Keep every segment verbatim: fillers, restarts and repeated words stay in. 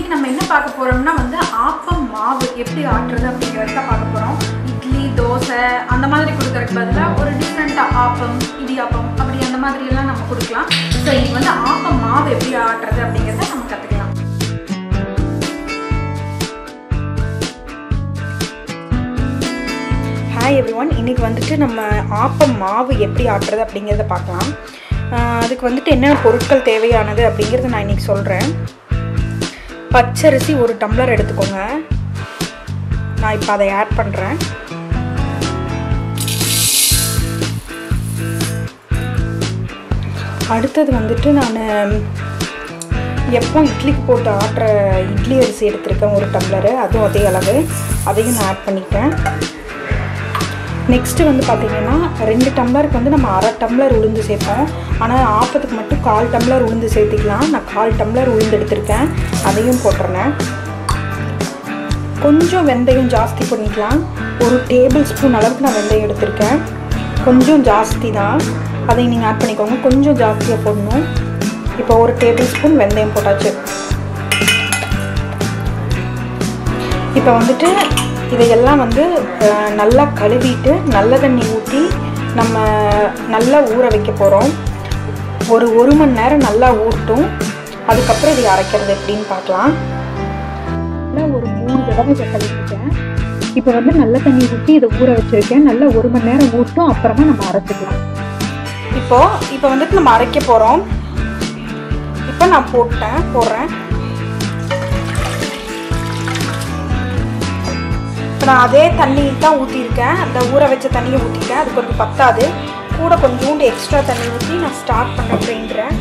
இன்னைக்கு நம்ம என்ன பார்க்க போறோம்னா வந்து ஆப்பம் மாவு எப்படி ஆட்டுறது அப்படிங்கறத பார்க்க போறோம். இட்லி, தோசை அந்த மாதிரி கொடுக்கறதுக்கு பதிலா ஒரு டிஃபரெண்டா ஆப்பம், இடியாப்பம் அப்படி அந்த மாதிரி எல்லாம் நம்ம கொடுக்கலாம். ஸோ இன்னைக்கு வந்து ஆப்பம் மாவு எப்படி ஆட்டுறது அப்படிங்கறத நம்ம கத்துக்கலாம். ஹாய் எவ்ரிவன், இன்னைக்கு வந்துட்டு நம்ம ஆப்பம் மாவு எப்படி ஆட்டுறது அப்படிங்கிறத பார்க்கலாம். அதுக்கு வந்துட்டு என்னென்ன பொருட்கள் தேவையானது அப்படிங்கிறத நான் இன்றைக்கி சொல்கிறேன். பச்சரிசி ஒரு டம்ளர் எடுத்துக்கோங்க. நான் இப்போ அதை ஆட் பண்ணுறேன். அடுத்தது வந்துட்டு நான் எப்போ இட்லிக்கு போட்டு ஆட்டுற இட்லி அரிசி எடுத்துருக்கேன் ஒரு டம்ளரு, அதுவும் அதே அளவு, அதையும் நான் ஆட் பண்ணிட்டேன். நெக்ஸ்ட்டு வந்து பார்த்திங்கன்னா ரெண்டு டம்ளருக்கு வந்து நம்ம அரை டம்ளர் உளுந்து சேர்ப்போம். ஆனால் ஆப்பத்துக்கு மட்டும் கால் டம்ளர் உளுந்து சேர்த்திக்கலாம். நான் கால் டம்ளர் உளுந்து எடுத்திருக்கேன், அதையும் போட்டுறேன். கொஞ்சம் வெந்தயம் ஜாஸ்தி பண்ணிக்கலாம். ஒரு டேபிள் ஸ்பூன் அளவுக்கு நான் வெந்தயம் எடுத்திருக்கேன். கொஞ்சம் ஜாஸ்தி தான், அதை நீங்கள் ஆட் பண்ணிக்கோங்க. கொஞ்சம் ஜாஸ்தியாக போடணும். இப்போ ஒரு டேபிள் ஸ்பூன் வெந்தயம் போட்டாச்சு. இப்போ வந்துட்டு இதையெல்லாம் வந்து நல்லா கழுவிட்டு நல்ல தண்ணி ஊற்றி நம்ம நல்லா ஊற வைக்க போகிறோம். ஒரு ஒரு மணி நேரம் நல்லா ஊறட்டும். அதுக்கப்புறம் இதை அரைக்கிறது எப்படின்னு பார்க்கலாம். ஒரு மூணு தடவை கழுவிட்டேன். இப்போ வந்து நல்ல தண்ணி ஊற்றி இதை ஊற வச்சுருக்கேன். நல்லா ஒரு மணி நேரம் ஊறட்டும், அப்புறமா நம்ம அரைச்சிக்கலாம். இப்போ இப்போ வந்துட்டு நம்ம அரைக்க போகிறோம். இப்போ நான் போட்டேன் போடுறேன். நான் அதே தண்ணி தான் ஊற்றிருக்கேன். அந்த ஊற வச்ச தண்ணியை ஊற்றிட்டேன். அது கொஞ்சம் பத்தாது, கூட கொஞ்சோண்டு எக்ஸ்ட்ரா தண்ணி ஊற்றி நான் ஸ்டார்ட் பண்ண அப்படின்றேன்.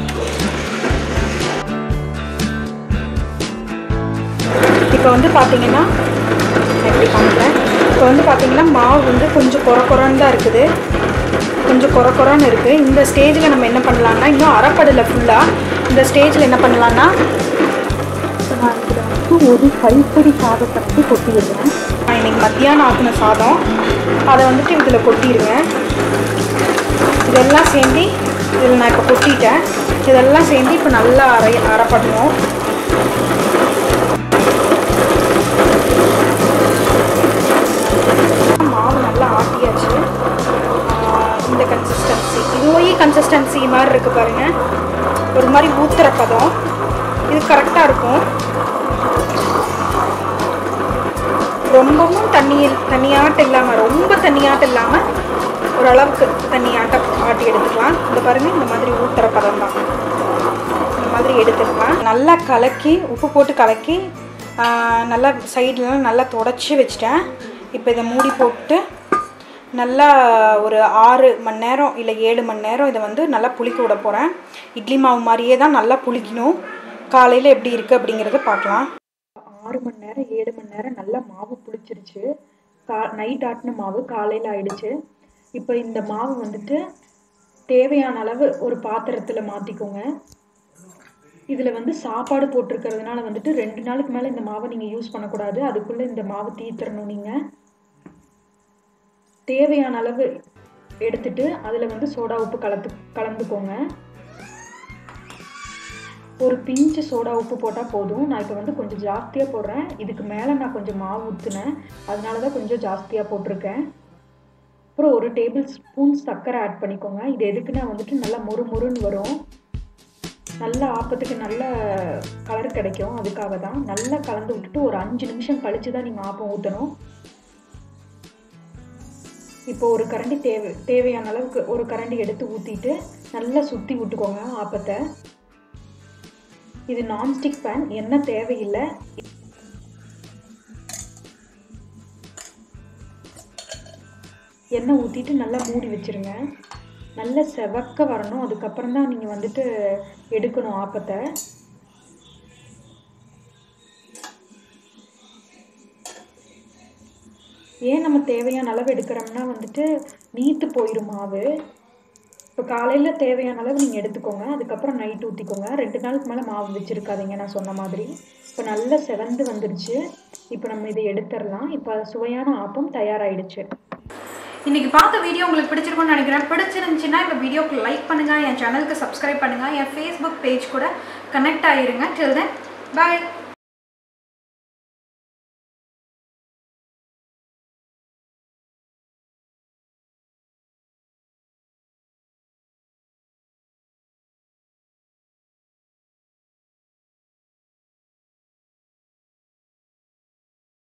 இப்போ வந்து பார்த்தீங்கன்னா எப்படி பண்ணுறேன். இப்போ வந்து பார்த்தீங்கன்னா மாவு வந்து கொஞ்சம் குறை குறைன்னு தான் இருக்குது. கொஞ்சம் குறை குறைன்னு இருக்குது. இந்த ஸ்டேஜில் நம்ம என்ன பண்ணலான்னா, இன்னும் அரைப்படலை ஃபுல்லாக. இந்த ஸ்டேஜில் என்ன பண்ணலான்னா, நான் இதில் வந்து ஒரு கைப்பொடி சாதத்தை வந்து கொட்டிடுறேன். நான் இன்றைக்கி மத்தியானம் ஆக்கின சாதம், அதை வந்துட்டு இதில் கொட்டிடுவேன். இதெல்லாம் சேர்ந்து இதில் நான் இப்போ கொட்டிட்டேன். இதெல்லாம் சேர்ந்து இப்போ நல்லா அரை அரைப்படணும். மாவு நல்லா ஆட்டியாச்சு. இந்த கன்சிஸ்டன்சி, இதுவே கன்சிஸ்டன்சி மாதிரி இருக்குது பாருங்கள். ஒரு மாதிரி ஊத்துற பதம், இது கரெக்டாக இருக்கும். ரொம்பவும் தண்ணி தண்ணியாட்டம் இல்லாமல், ரொம்ப தண்ணியாட்டம் இல்லாமல் ஓரளவுக்கு தண்ணியாட்டம் ஆட்டி எடுத்துக்கலாம். இந்த பாருங்கள், இந்த மாதிரி ஊற்றுற பதம் தான். இந்த மாதிரி எடுத்துக்கலாம். நல்லா கலக்கி உப்பு போட்டு கலக்கி நல்லா சைட்லாம் நல்லா தொடச்சி வச்சிட்டேன். இப்போ இதை மூடி போட்டு நல்லா ஒரு ஆறு மணி நேரம் இல்லை ஏழு மணி நேரம் இதை வந்து நல்லா புளிக்க விட போகிறேன். இட்லி மாவு மாதிரியே தான் நல்லா புளிக்கணும். காலையில் எப்படி இருக்குது அப்படிங்கிறத பார்க்கலாம். ஆறு மணி நேரம் ஏழு மணி நேரம் நல்லா மாவு புளிச்சிருச்சு. கா நைட் ஆட்டின மாவு காலையில் ஆயிடுச்சு. இப்போ இந்த மாவு வந்துட்டு தேவையான அளவு ஒரு பாத்திரத்தில் மாற்றிக்கோங்க. இதில் வந்து சாப்பாடு போட்டிருக்கிறதுனால வந்துட்டு ரெண்டு நாளுக்கு மேலே இந்த மாவை நீங்கள் யூஸ் பண்ணக்கூடாது. அதுக்குள்ளே இந்த மாவு தீர்த்தரணும். நீங்கள் தேவையான அளவு எடுத்துட்டு அதில் வந்து சோடா உப்பு கலந்து கலந்துக்கோங்க. ஒரு பிஞ்சு சோடா உப்பு போட்டால் போதும். நான் இப்போ வந்து கொஞ்சம் ஜாஸ்தியாக போடுறேன். இதுக்கு மேலே நான் கொஞ்சம் மாவு ஊற்றுனேன், அதனால தான் கொஞ்சம் ஜாஸ்தியாக போட்டிருக்கேன். அப்புறம் ஒரு டேபிள் ஸ்பூன் சர்க்கரை ஆட் பண்ணிக்கோங்க. இது எதுக்குன்னா வந்துட்டு நல்லா மொறு மொறுன்னு வரும். நல்லா ஆப்பத்துக்கு நல்ல கலர் கிடைக்கும். அதுக்காக தான். நல்லா கலந்து விட்டுட்டு ஒரு அஞ்சு நிமிஷம் கழித்து தான் நீங்கள் ஆப்பம் ஊற்றணும். இப்போ ஒரு கரண்டி தேவை தேவையான அளவுக்கு ஒரு கரண்டி எடுத்து ஊற்றிட்டு நல்லா சுற்றி விட்டுக்கோங்க ஆப்பத்தை. இது நான்ஸ்டிக் பேன், எண்ணெய் தேவையில்லை. எண்ணெய் ஊற்றிட்டு நல்லா மூடி வச்சுருங்க. நல்லா செவக்க வரணும். அதுக்கப்புறம் தான் நீங்கள் வந்துட்டு எடுக்கணும் ஆப்பத்தை. ஏன் நம்ம தேவையான அளவு எடுக்கிறோம்னா வந்துட்டு நீத்து போயிடும் மாவு. இப்போ காலையில் தேவையான அளவு நீங்கள் எடுத்துக்கோங்க. அதுக்கப்புறம் நைட் ஊற்றிக்கோங்க. ரெண்டு நாளுக்கு மேலே மாவு வச்சுருக்காதீங்க, நான் சொன்ன மாதிரி. இப்போ நல்லா செவந்து வந்துடுச்சு. இப்போ நம்ம இதை எடுத்துடலாம். இப்போ சுவையான ஆப்பம் தயாராகிடுச்சு. இன்னைக்கு பார்த்த வீடியோ உங்களுக்கு பிடிச்சிருக்கும்னு நினைக்கிறேன். பிடிச்சிருந்துச்சுன்னா இந்த வீடியோக்கு லைக் பண்ணுங்கள், என் சேனலுக்கு சப்ஸ்கிரைப் பண்ணுங்கள், என் ஃபேஸ்புக் பேஜ் கூட கனெக்ட் ஆகிருங்க. Till then by.